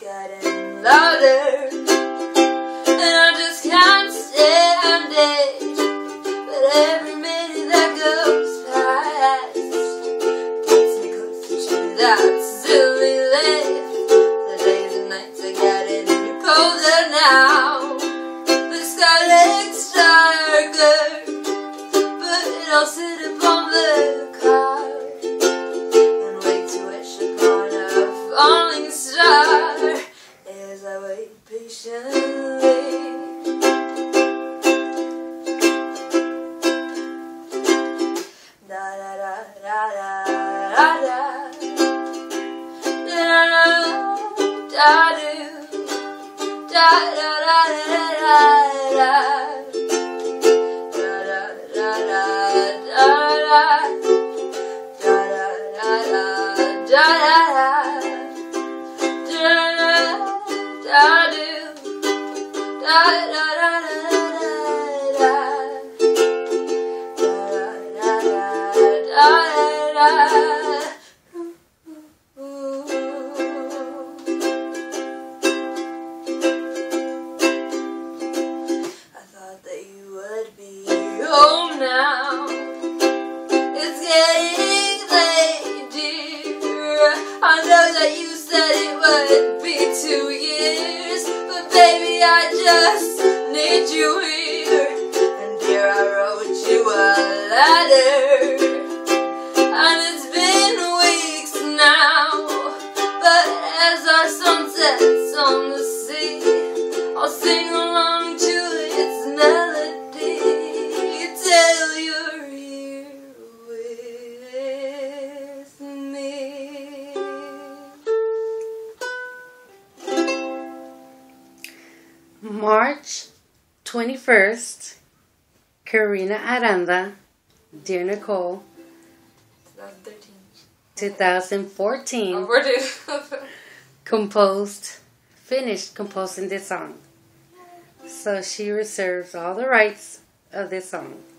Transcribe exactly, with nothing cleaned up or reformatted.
getting louder, and I just can't stand it. But every minute that goes past gets me closer to that silly life. The days and nights are getting colder now. The sky looks darker, but I'll sit upon the car and wait to wish upon a falling star as I wait patiently. Da da da da da da da da da do da da da da da da. Home now. It's getting late, dear. I know that you said it would be two years, but baby, I just need you here. And dear, I wrote you a letter, and it's been weeks now. But as our sun sets on the sea, I'll sing along to its melody. Till you're here with me. March twenty-first, Elva Aranda, Dear Nicole, twenty thirteen. twenty fourteen, Oh, we're composed, finished composing this song. So she reserves all the rights of this song.